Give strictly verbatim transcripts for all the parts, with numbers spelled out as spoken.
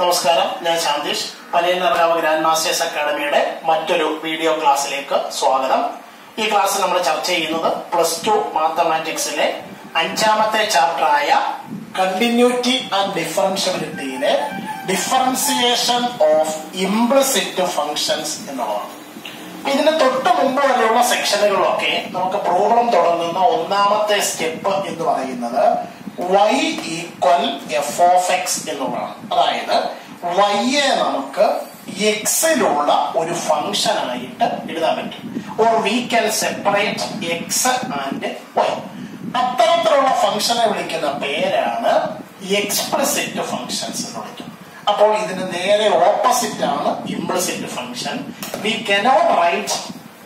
നമസ്കാരം, ഞാൻ Santheesh. Panayannarkavu Grandmasters അക്കാഡമിയുടെ മറ്റൊരു വീഡിയോ ക്ലാസ്സിലേക്ക് സ്വാഗതം. ഈ ക്ലാസ്സിൽ നമ്മൾ ചർച്ച ചെയ്യുന്നത് പ്ലസ് ടു മാത്തമാറ്റിക്സിലെ അഞ്ചാമത്തെ ചാപ്റ്ററായ കണ്ടിന്യൂറ്റി ആൻഡ് ഡിഫറൻഷ്യബിലിറ്റിയിലെ ഡിഫറൻസിയേഷൻ ഓഫ് ഇംപ്ലിസിറ്റ് ഫങ്ഷൻസ് എന്നുള്ളതാണ്. ഇതിന് തൊട്ട് മുമ്പ് വരെയുള്ള സെക്ഷനുകളൊക്കെ നമുക്ക് പ്രോബ്ലം തുടങ്ങുന്ന ഒന്നാമത്തെ സ്റ്റെപ്പ് എന്ന് പറയുന്നത് y equal F of X എന്നുള്ളതാണ്. അതായത് വൈയെ നമുക്ക് എക്സിലുള്ള ഒരു ഫംഗ്ഷൻ ആയിട്ട് എഴുതാൻ പറ്റും. Or we can separate X and Y. അത്തരത്തിലുള്ള ഫംഗ്ഷനെ വിളിക്കുന്ന പേരാണ് എക്സ്പ്ലിസിറ്റ് ഫംഗ്ഷൻസ് എന്ന് വിളിക്കുന്നത്. അപ്പോൾ ഇതിന് നേരെ ഓപ്പോസിറ്റ് ആണ് implicit function. We cannot write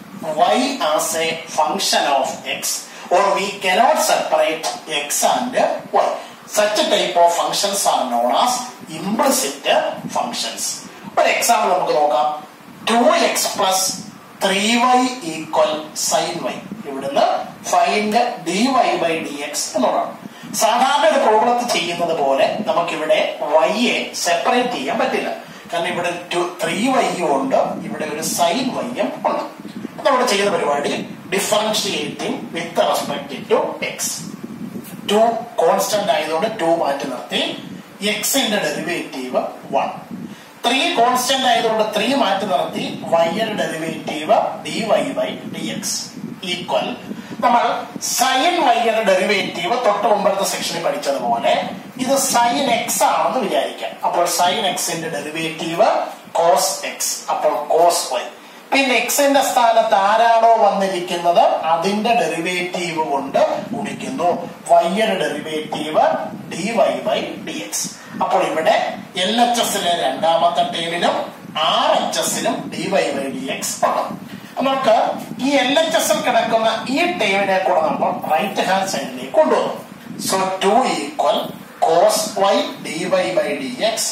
y as a function of x, or we cannot separate x and y. Such type of functions are known as implicit functions. For example, നമുക്ക് നോക്കാം. two x plus three y equal sin y. ഇവിടുന്ന് find dy by dx എന്നുള്ളതാണ്. സാധാരണ ഒരു പ്രോബ്ലത്തിൽ ചെയ്യുന്നത് പോലെ നമുക്കിവിടെ y യെ സെപ്പറേറ്റ് ചെയ്യാൻ പറ്റില്ല. കാരണം ഇവിടെ ത്രീ വൈ ഉണ്ട്, ഇവിടെ ഒരു സൈൻ വൈയും ഉണ്ട്. നമ്മൾ ചെയ്യുന്ന പരിപാടി differentiating with respect to X. Two constant ആയതുകൊണ്ട് ടു മാറ്റി നിർത്തി. എക്സിന്റെ ഡെറിവേറ്റീവ് വൺ. ത്രീ കോൺസ്റ്റന്റ് ആയതുകൊണ്ട് ത്രീ മാറ്റി നിർത്തി. വൈയുടെ derivative D Y by D X equal. നമ്മൾ സൈൻ വൈയുടെ ഡെറിവേറ്റീവ് തൊട്ട് മുമ്പത്തെ സെക്ഷനിൽ പഠിച്ചതുപോലെ ഇത് സൈൻ എക്സ് ആണെന്ന് വിചാരിക്കാം. അപ്പോൾ സൈൻ എക്സിന്റെ ഡെറിവേറ്റീവ് കോസ് എക്സ്. അപ്പോൾ കോസ് വൈ. പിന്നെ എക്സിന്റെ സ്ഥാനത്ത് ആരാണോ വന്നിരിക്കുന്നത് അതിന്റെ ഡെറിവേറ്റീവ് കൊണ്ട് ഗുണിക്കുന്നു. വൈയുടെ derivative D Y by D X. അപ്പോൾ ഇവിടെ എൽ എച്ച് എസിലെ രണ്ടാമത്തെ ടേമിലും ആർ എച്ച് എസിലും D Y by D X ആണ്. നമുക്ക് ഈ എൽ എച്ച് എസിൽ കിടക്കുന്ന ഈ ടേമിനെ കൂടെ നമ്മൾ റൈറ്റ് ഹാൻഡ് സൈഡിലേക്ക് കൊണ്ടുവന്നു. So two equal cos Y D Y by D X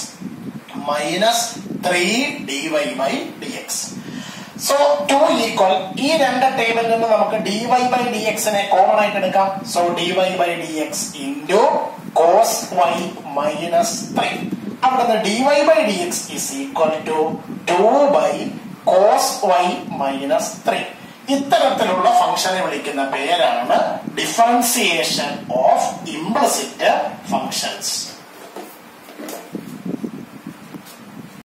minus three D Y by D X. So two equal ഈ രണ്ട് ടേമിൽ നിന്ന് നമുക്ക് ഡി വൈ ബൈ ഡി എക്സിനെ കോമൺ ആയിട്ട് എടുക്കാം. So D Y by D X into cos Y minus three. അവിടുന്ന് D Y by D X is equal to two by cos Y minus three. ഇത്തരത്തിലുള്ള ഫംഗ്ഷനെ വിളിക്കുന്ന പേരാണ് ഡിഫറൻസിയേഷൻ ഓഫ് ഇംപ്ലിസിറ്റ് ഫംഗ്ഷൻസ്.